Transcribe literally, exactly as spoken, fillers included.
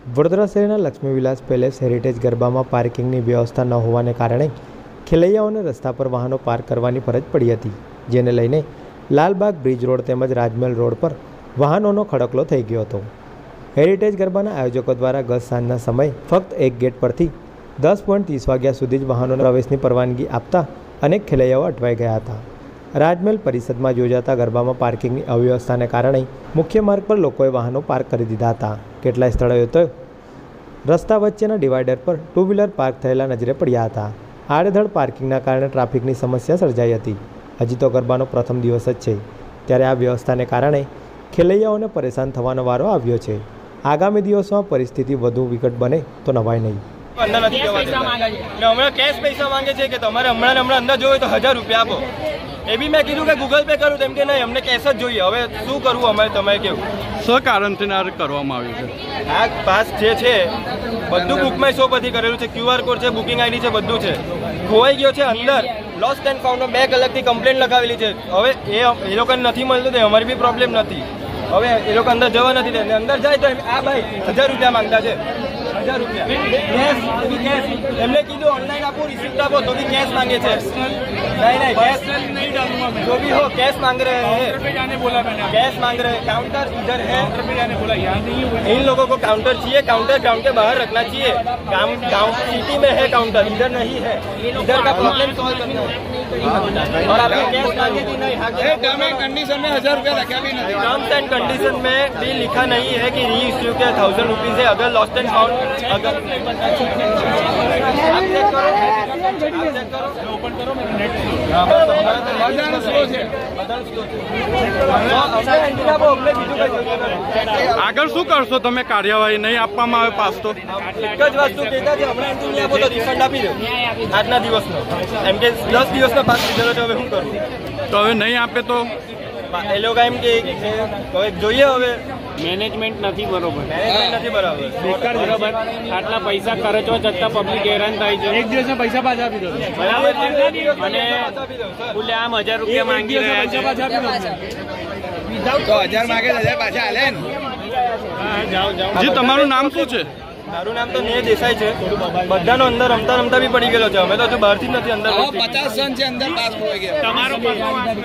વડોદરા શહેરના Laxmivilas palace heritage ગરબામાં પાર્કિંગની વ્યવસ્થા ન હોવાને કારણે ખેલૈયાઓને રસ્તા પર વાહનો પાર્ક કરવાની ફરજ પડી હતી, જેને લઈને લાલબાગ બ્રિજ રોડ તેમજ રાજમહેલ રોડ પર વાહનોનો ખડકલો થઈ ગયો હતો। હેરિટેજ ગરબાના આયોજકો દ્વારા ગત સાંજના સમયે ફક્ત એક ગેટ પરથી દસ પોઈન્ટ ત્રીસ વાગ્યા સુધી જ વાહનોના પ્રવેશની પરવાનગી આપતા અનેક ખેલૈયાઓ અટવાઈ ગયા હતા। રાજમહેલ પરિષદમાં યોજાતા ગરબામાં પાર્કિંગની અવ્યવસ્થાને કારણે મુખ્ય માર્ગ પર લોકોએ વાહનો પાર્ક કરી દીધા હતા। કેટલાય સ્થળોએ તો રસ્તા વચ્ચેના ડિવાઈડર પર ટુ વ્હીલર પાર્ક થયેલા નજરે પડ્યા હતા। આડેધડ પાર્કિંગના કારણે ટ્રાફિકની સમસ્યા સર્જાઈ હતી। હજી તો ગરબાનો પ્રથમ દિવસ જ છે, ત્યારે આ વ્યવસ્થાને કારણે ખેલૈયાઓને પરેશાન થવાનો વારો આવ્યો છે। આગામી દિવસોમાં પરિસ્થિતિ વધુ વિકટ બને તો નવાય નહીં। અંદર નથી જવા દેતા ને હમણાં કેશ પૈસા માંગે છે કે તમારે હમણાં હમણાં અંદર જોઈએ તો હજાર રૂપિયા આપો। એ બી મેં કીધું કે ગૂગલ પે કરું, તેમ કે નહીં અમને કેશ જ જોઈએ। હવે શું કરવું અમારે, તમે કેવું શું કારણથી આ કરવામાં આવ્યું છે? આ પાસ જે છે બધું બુકમાં શો પરથી કરેલું છે, ક્યુઆર કોડ છે, બુકિંગ આઈડી છે, બધું છે। ખોવાઈ ગયો છે અંદર, લોસ્ટ એન્ડ ફાઉન્ડનો બે કલાકથી કમ્પ્લેન લગાવેલી છે। હવે એ એ લોકોને નથી મળતું તો અમારી બી પ્રોબ્લેમ નથી। હવે એ લોકો અંદર જવા નથી દે, અંદર જાય તો આ ભાઈ હજાર રૂપિયા માંગતા છે। હજાર રૂપિયા કેશ, કેશ એમને કીધું ઓનલાઈન આપો, રિસિપ્ટ આપો, તો બી કેશ માંગે છે। नहीं नहीं कैश नहीं डालूंगा मैं, जो भी हो कैश मांग रहे हैं, जाने बोला मैंने, कैश मांग रहे हैं। काउंटर इधर है, पे जाने बोला, यहाँ नहीं है। इन लोगों को काउंटर चाहिए, काउंटर ग्राउंड के बाहर रखना चाहिए। गाँव गाँव सिटी में है काउंटर, इधर नहीं है। इधर का प्रॉब्लम सॉल्व करना है। और आपने कैश मांगे कि नहीं? टर्म एंड कंडीशन में हजार रुपया रखा भी नहीं। टर्म्स एंड कंडीशन में भी लिखा नहीं है कि री इश्यू के थाउजेंड रुपीज है। अगर लॉस्ट एंड फाउंड, अगर आप चेक करो, चेक करो, ओपन करो, नेट આગળ શું કરશો તમે? કાર્યવાહી નહીં આપવામાં આવે પાસ તો એક જ વસ્તુ કહેતા છે, હમણાં એન્ટ્રી નહીં આપો તો રિફંડ આપી દો આજના દિવસનો। એમ કે દસ દિવસનો પાસ લીધેલો છે, હવે શું કરું? તો હવે નહીં આપે તો એ લોકો એમ કે હવે જોઈએ, હવે મેનેજમેન્ટ નથી બરોબર, મેનેજમેન્ટ નથી બરાબર બરોબર। આટલા પૈસા ખર્ચવા છતાં પબ્લિક હેરાન થાય છે। એક દિવસના પૈસા પાછા આપી દો બરાબર છે, અને ખુલ્લે આમ હજાર રૂપિયા માંગી રહ્યા છે। તો હજાર માંગે હજાર પાછા હાલે ને। જાઓ જાઓ। જી, તમારું નામ શું છે? મારું નામ તો નેહ દેસાઈ છે। બધાનો અંદર રમતા રમતા બી પડી ગયેલો છે। અમે તો હજુ બહારથી જ નથી અંદર। પચાસ જણ છે અંદર, પાસ ખોવાઈ ગયા। તમારો